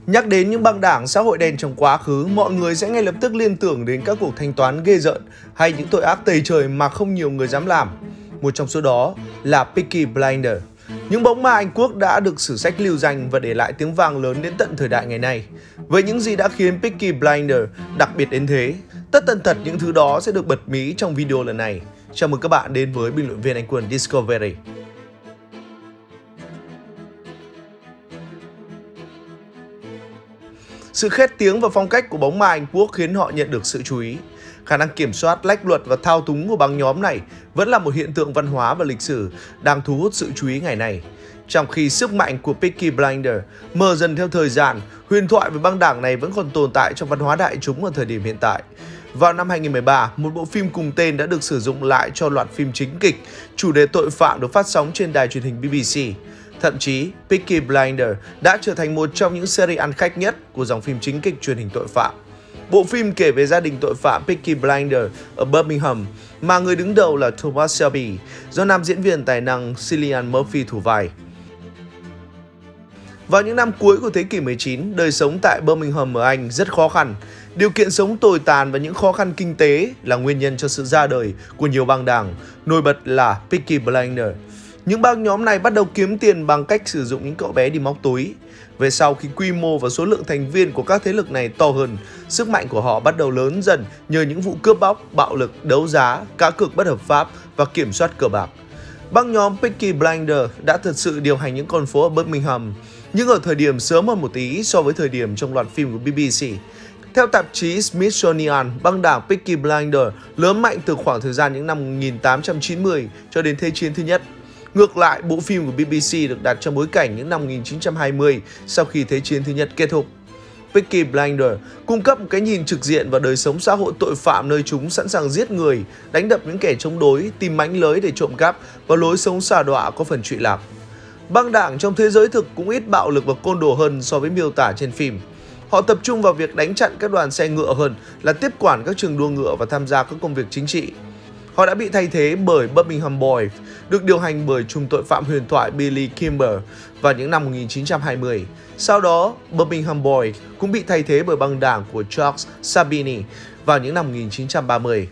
Nhắc đến những băng đảng xã hội đen trong quá khứ, mọi người sẽ ngay lập tức liên tưởng đến các cuộc thanh toán ghê rợn hay những tội ác tày trời mà không nhiều người dám làm. Một trong số đó là Peaky Blinders. Những bóng ma Anh Quốc đã được sử sách lưu danh và để lại tiếng vang lớn đến tận thời đại ngày nay. Với những gì đã khiến Peaky Blinders đặc biệt đến thế, tất tần tật những thứ đó sẽ được bật mí trong video lần này. Chào mừng các bạn đến với bình luận viên Anh Quân Discovery. Sự khét tiếng và phong cách của bóng ma Anh Quốc khiến họ nhận được sự chú ý. Khả năng kiểm soát, lách luật và thao túng của băng nhóm này vẫn là một hiện tượng văn hóa và lịch sử đang thu hút sự chú ý ngày nay. Trong khi sức mạnh của Peaky Blinders mờ dần theo thời gian, huyền thoại về băng đảng này vẫn còn tồn tại trong văn hóa đại chúng ở thời điểm hiện tại. Vào năm 2013, một bộ phim cùng tên đã được sử dụng lại cho loạt phim chính kịch, chủ đề tội phạm được phát sóng trên đài truyền hình BBC. Thậm chí, Peaky Blinders đã trở thành một trong những series ăn khách nhất của dòng phim chính kịch truyền hình tội phạm. Bộ phim kể về gia đình tội phạm Peaky Blinders ở Birmingham mà người đứng đầu là Thomas Shelby, do nam diễn viên tài năng Cillian Murphy thủ vai. Vào những năm cuối của thế kỷ 19, đời sống tại Birmingham ở Anh rất khó khăn. Điều kiện sống tồi tàn và những khó khăn kinh tế là nguyên nhân cho sự ra đời của nhiều băng đảng, nổi bật là Peaky Blinders. Những băng nhóm này bắt đầu kiếm tiền bằng cách sử dụng những cậu bé đi móc túi. Về sau, khi quy mô và số lượng thành viên của các thế lực này to hơn, sức mạnh của họ bắt đầu lớn dần nhờ những vụ cướp bóc, bạo lực, đấu giá, cá cược bất hợp pháp và kiểm soát cờ bạc. Băng nhóm Peaky Blinders đã thật sự điều hành những con phố ở Birmingham, nhưng ở thời điểm sớm hơn một tí so với thời điểm trong loạt phim của BBC. Theo tạp chí Smithsonian, băng đảng Peaky Blinders lớn mạnh từ khoảng thời gian những năm 1890 cho đến Thế chiến thứ nhất. Ngược lại, bộ phim của BBC được đặt trong bối cảnh những năm 1920 sau khi Thế chiến thứ nhất kết thúc. Peaky Blinders cung cấp một cái nhìn trực diện vào đời sống xã hội tội phạm nơi chúng sẵn sàng giết người, đánh đập những kẻ chống đối, tìm mánh lới để trộm cắp và lối sống xà đọa có phần trụy lạc. Băng đảng trong thế giới thực cũng ít bạo lực và côn đồ hơn so với miêu tả trên phim. Họ tập trung vào việc đánh chặn các đoàn xe ngựa hơn là tiếp quản các trường đua ngựa và tham gia các công việc chính trị. Họ đã bị thay thế bởi Birmingham Boys, được điều hành bởi trùm tội phạm huyền thoại Billy Kimber vào những năm 1920. Sau đó, Birmingham Boys cũng bị thay thế bởi băng đảng của Charles Sabini vào những năm 1930.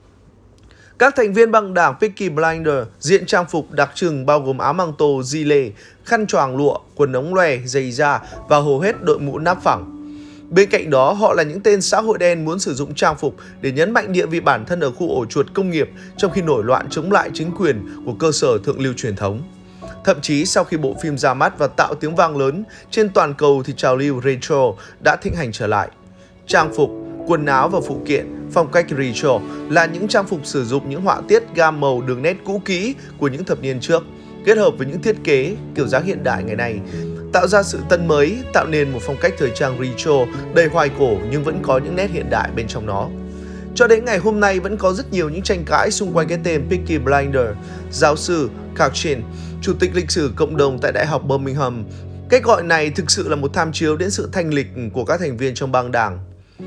Các thành viên băng đảng Peaky Blinders diện trang phục đặc trưng bao gồm áo măng tô, gilet, khăn choàng lụa, quần ống loè, giày da và hầu hết đội mũ nắp phẳng. Bên cạnh đó, họ là những tên xã hội đen muốn sử dụng trang phục để nhấn mạnh địa vị bản thân ở khu ổ chuột công nghiệp trong khi nổi loạn chống lại chính quyền của cơ sở thượng lưu truyền thống. Thậm chí sau khi bộ phim ra mắt và tạo tiếng vang lớn trên toàn cầu thì trào lưu retro đã thịnh hành trở lại. Trang phục, quần áo và phụ kiện, phong cách retro là những trang phục sử dụng những họa tiết gam màu đường nét cũ kỹ của những thập niên trước, kết hợp với những thiết kế kiểu dáng hiện đại ngày nay, tạo ra sự tân mới, tạo nên một phong cách thời trang retro đầy hoài cổ nhưng vẫn có những nét hiện đại bên trong nó. Cho đến ngày hôm nay vẫn có rất nhiều những tranh cãi xung quanh cái tên Peaky Blinders. Giáo sư Cochran, chủ tịch lịch sử cộng đồng tại Đại học Birmingham, cách gọi này thực sự là một tham chiếu đến sự thanh lịch của các thành viên trong băng đảng.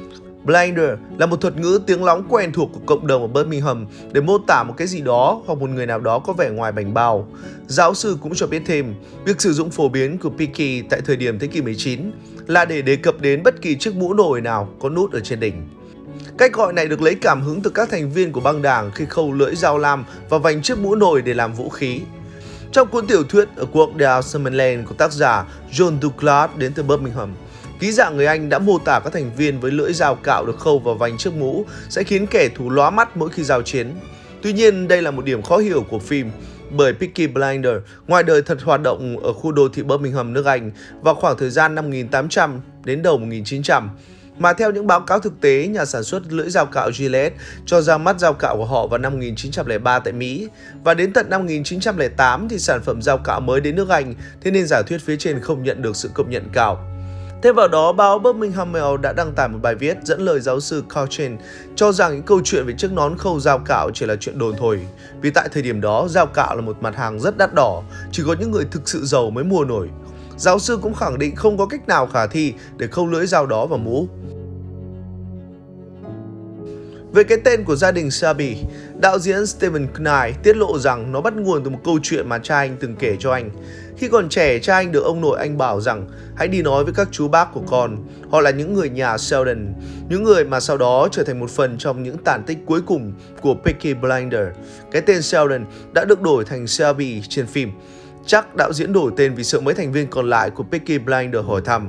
Blinder là một thuật ngữ tiếng lóng quen thuộc của cộng đồng ở Birmingham để mô tả một cái gì đó hoặc một người nào đó có vẻ ngoài bảnh bao. Giáo sư cũng cho biết thêm, việc sử dụng phổ biến của Peaky tại thời điểm thế kỷ 19 là để đề cập đến bất kỳ chiếc mũ nổi nào có nút ở trên đỉnh. Cách gọi này được lấy cảm hứng từ các thành viên của băng đảng khi khâu lưỡi dao lam và vành chiếc mũ nổi để làm vũ khí. Trong cuốn tiểu thuyết A Walk Down Summerland của tác giả John Douglas đến từ Birmingham, ký giả người Anh đã mô tả các thành viên với lưỡi dao cạo được khâu vào vành chiếc mũ sẽ khiến kẻ thù lóa mắt mỗi khi giao chiến. Tuy nhiên, đây là một điểm khó hiểu của phim, bởi Peaky Blinders ngoài đời thật hoạt động ở khu đô thị Birmingham, nước Anh vào khoảng thời gian năm 1800 đến đầu 1900. Mà theo những báo cáo thực tế, nhà sản xuất lưỡi dao cạo Gillette cho ra mắt dao cạo của họ vào năm 1903 tại Mỹ. Và đến tận năm 1908 thì sản phẩm dao cạo mới đến nước Anh, thế nên giả thuyết phía trên không nhận được sự công nhận cao. Thêm vào đó, báo Birmingham Mail đã đăng tải một bài viết dẫn lời giáo sư Cochran cho rằng những câu chuyện về chiếc nón khâu dao cạo chỉ là chuyện đồn thổi. Vì tại thời điểm đó, dao cạo là một mặt hàng rất đắt đỏ, chỉ có những người thực sự giàu mới mua nổi. Giáo sư cũng khẳng định không có cách nào khả thi để khâu lưỡi dao đó vào mũ. Về cái tên của gia đình Shelby, đạo diễn Stephen Knight tiết lộ rằng nó bắt nguồn từ một câu chuyện mà cha anh từng kể cho anh. Khi còn trẻ, cha anh được ông nội anh bảo rằng hãy đi nói với các chú bác của con. Họ là những người nhà Sheldon, những người mà sau đó trở thành một phần trong những tàn tích cuối cùng của Peaky Blinders. Cái tên Sheldon đã được đổi thành Shelby trên phim. Chắc đạo diễn đổi tên vì sợ mấy thành viên còn lại của Peaky Blinders hỏi thăm.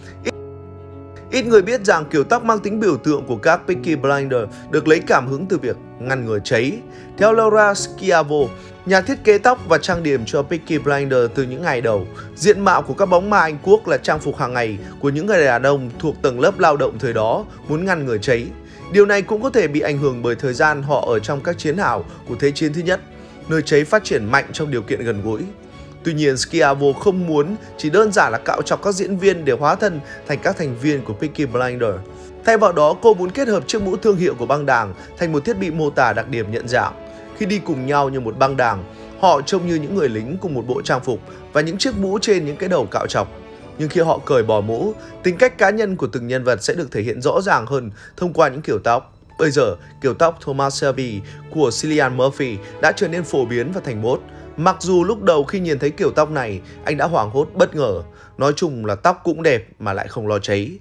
Ít người biết rằng kiểu tóc mang tính biểu tượng của các Peaky Blinders được lấy cảm hứng từ việc ngăn ngừa cháy. Theo Laura Schiavo, nhà thiết kế tóc và trang điểm cho Peaky Blinders từ những ngày đầu, diện mạo của các bóng ma Anh Quốc là trang phục hàng ngày của những người đàn ông thuộc tầng lớp lao động thời đó muốn ngăn ngừa cháy. Điều này cũng có thể bị ảnh hưởng bởi thời gian họ ở trong các chiến hào của Thế chiến thứ nhất, nơi cháy phát triển mạnh trong điều kiện gần gũi. Tuy nhiên, Schiavo không muốn chỉ đơn giản là cạo chọc các diễn viên để hóa thân thành các thành viên của Peaky Blinders. Thay vào đó, cô muốn kết hợp chiếc mũ thương hiệu của băng đảng thành một thiết bị mô tả đặc điểm nhận dạng. Khi đi cùng nhau như một băng đảng, họ trông như những người lính cùng một bộ trang phục và những chiếc mũ trên những cái đầu cạo chọc. Nhưng khi họ cởi bỏ mũ, tính cách cá nhân của từng nhân vật sẽ được thể hiện rõ ràng hơn thông qua những kiểu tóc. Bây giờ, kiểu tóc Thomas Shelby của Cillian Murphy đã trở nên phổ biến và thành mốt. Mặc dù lúc đầu khi nhìn thấy kiểu tóc này, anh đã hoảng hốt bất ngờ. Nói chung là tóc cũng đẹp mà lại không lo cháy.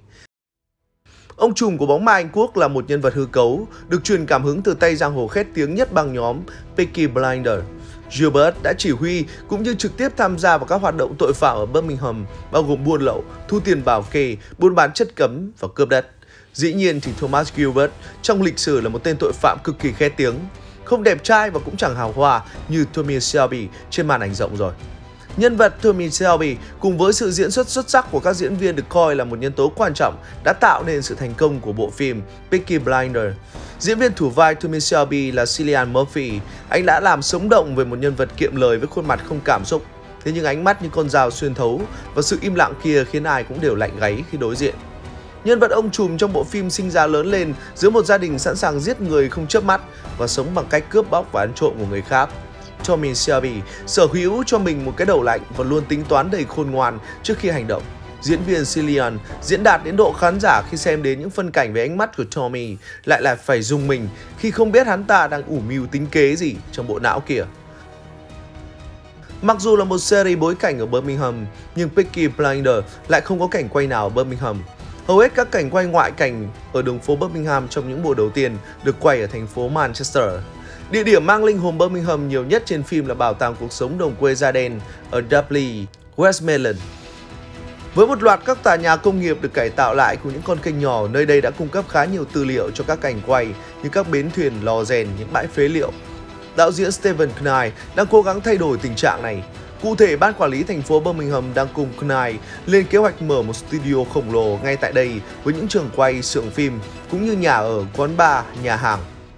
Ông trùm của bóng ma Anh Quốc là một nhân vật hư cấu, được truyền cảm hứng từ tay giang hồ khét tiếng nhất băng nhóm Peaky Blinders. Gilbert đã chỉ huy cũng như trực tiếp tham gia vào các hoạt động tội phạm ở Birmingham, bao gồm buôn lậu, thu tiền bảo kê, buôn bán chất cấm và cướp đất. Dĩ nhiên thì Thomas Gilbert trong lịch sử là một tên tội phạm cực kỳ khét tiếng, không đẹp trai và cũng chẳng hào hoa như Tommy Shelby trên màn ảnh rộng rồi. Nhân vật Tommy Shelby cùng với sự diễn xuất xuất sắc của các diễn viên được coi là một nhân tố quan trọng đã tạo nên sự thành công của bộ phim Peaky Blinders. Diễn viên thủ vai Tommy Shelby là Cillian Murphy. Anh đã làm sống động về một nhân vật kiệm lời với khuôn mặt không cảm xúc. Thế nhưng ánh mắt như con dao xuyên thấu và sự im lặng kia khiến ai cũng đều lạnh gáy khi đối diện. Nhân vật ông trùm trong bộ phim sinh ra lớn lên giữa một gia đình sẵn sàng giết người không chớp mắt và sống bằng cách cướp bóc và ăn trộm của người khác. Tommy Shelby sở hữu cho mình một cái đầu lạnh và luôn tính toán đầy khôn ngoan trước khi hành động. Diễn viên Cillian diễn đạt đến độ khán giả khi xem đến những phân cảnh về ánh mắt của Tommy lại phải rùng mình khi không biết hắn ta đang ủ mưu tính kế gì trong bộ não kia. Mặc dù là một series bối cảnh ở Birmingham, nhưng Peaky Blinders lại không có cảnh quay nào ở Birmingham. Hầu hết các cảnh quay ngoại cảnh ở đường phố Birmingham trong những mùa đầu tiên được quay ở thành phố Manchester. Địa điểm mang linh hồn Birmingham nhiều nhất trên phim là bảo tàng cuộc sống đồng quê da đen ở Dudley, Westmoreland. Với một loạt các tòa nhà công nghiệp được cải tạo lại cùng những con kênh nhỏ, nơi đây đã cung cấp khá nhiều tư liệu cho các cảnh quay như các bến thuyền, lò rèn, những bãi phế liệu. Đạo diễn Stephen Knight đang cố gắng thay đổi tình trạng này. Cụ thể, ban quản lý thành phố Birmingham đang cùng Knight lên kế hoạch mở một studio khổng lồ ngay tại đây với những trường quay, xưởng phim cũng như nhà ở, quán bar, nhà hàng.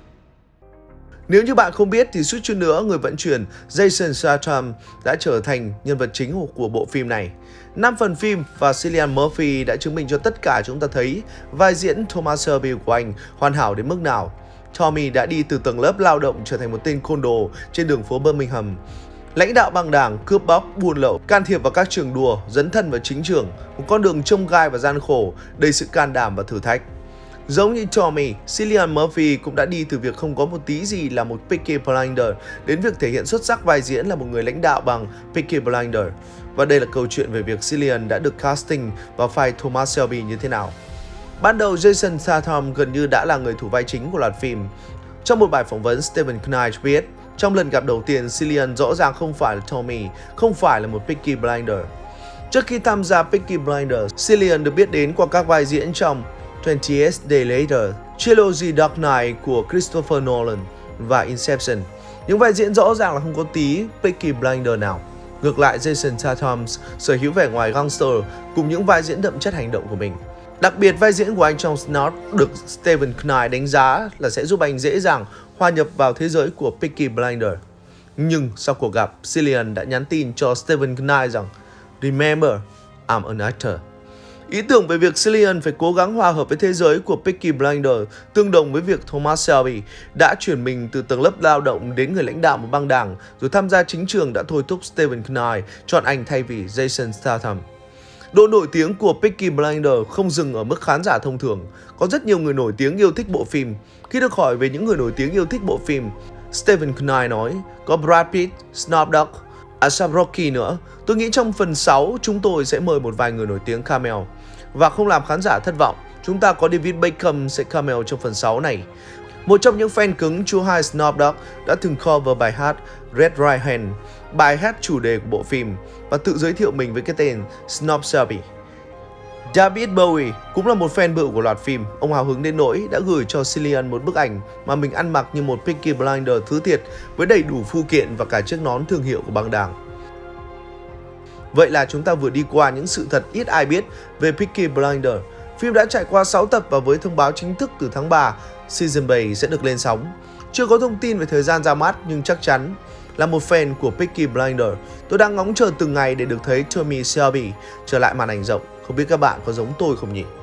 Nếu như bạn không biết thì suýt chút nữa người vận chuyển Jason Statham đã trở thành nhân vật chính của bộ phim này. 5 phần phim và Cillian Murphy đã chứng minh cho tất cả chúng ta thấy vai diễn Thomas Shelby của anh hoàn hảo đến mức nào. Tommy đã đi từ tầng lớp lao động trở thành một tên côn đồ trên đường phố Birmingham. Lãnh đạo băng đảng, cướp bóc, buôn lậu, can thiệp vào các trường đua, dấn thân vào chính trường, một con đường chông gai và gian khổ, đầy sự can đảm và thử thách. Giống như Tommy, Cillian Murphy cũng đã đi từ việc không có một tí gì là một Peaky Blinders đến việc thể hiện xuất sắc vai diễn là một người lãnh đạo bằng Peaky Blinders. Và đây là câu chuyện về việc Cillian đã được casting vào vai Thomas Shelby như thế nào. Ban đầu Jason Statham gần như đã là người thủ vai chính của loạt phim. Trong một bài phỏng vấn, Stephen Knight viết, trong lần gặp đầu tiên, Cillian rõ ràng không phải là Tommy, không phải là một Peaky Blinders. Trước khi tham gia Peaky Blinders, Cillian được biết đến qua các vai diễn trong 28 Days Later, Trilogy Dark Knight của Christopher Nolan và Inception. Những vai diễn rõ ràng là không có tí Peaky Blinders nào. Ngược lại, Jason Statham sở hữu vẻ ngoài gangster cùng những vai diễn đậm chất hành động của mình. Đặc biệt, vai diễn của anh trong Snort được Stephen Knight đánh giá là sẽ giúp anh dễ dàng hòa nhập vào thế giới của Peaky Blinders. Nhưng sau cuộc gặp, Cillian đã nhắn tin cho Stephen Knight rằng "Remember, I'm an actor." Ý tưởng về việc Cillian phải cố gắng hòa hợp với thế giới của Peaky Blinders tương đồng với việc Thomas Shelby đã chuyển mình từ tầng lớp lao động đến người lãnh đạo một băng đảng rồi tham gia chính trường đã thôi thúc Stephen Knight chọn anh thay vì Jason Statham. Độ nổi tiếng của Peaky Blinders không dừng ở mức khán giả thông thường. Có rất nhiều người nổi tiếng yêu thích bộ phim. Khi được hỏi về những người nổi tiếng yêu thích bộ phim, Stephen Knight nói có Brad Pitt, Snoop Dogg, ASAP Rocky nữa. Tôi nghĩ trong phần 6 chúng tôi sẽ mời một vài người nổi tiếng cameo. Và không làm khán giả thất vọng, chúng ta có David Beckham sẽ cameo trong phần 6 này. Một trong những fan cứng Chú Hai Snoop Dogg đã từng cover bài hát Red Right Hand, bài hát chủ đề của bộ phim, và tự giới thiệu mình với cái tên Snoop Shelby. David Bowie cũng là một fan bự của loạt phim. Ông hào hứng đến nỗi đã gửi cho Cillian một bức ảnh mà mình ăn mặc như một Peaky Blinder thứ thiệt với đầy đủ phụ kiện và cả chiếc nón thương hiệu của băng đảng. Vậy là chúng ta vừa đi qua những sự thật ít ai biết về Peaky Blinder. Phim đã trải qua 6 tập và với thông báo chính thức từ tháng 3, Season 7 sẽ được lên sóng. Chưa có thông tin về thời gian ra mắt nhưng chắc chắn là một fan của Peaky Blinder, tôi đang ngóng chờ từng ngày để được thấy Tommy Shelby trở lại màn ảnh rộng. Không biết các bạn có giống tôi không nhỉ?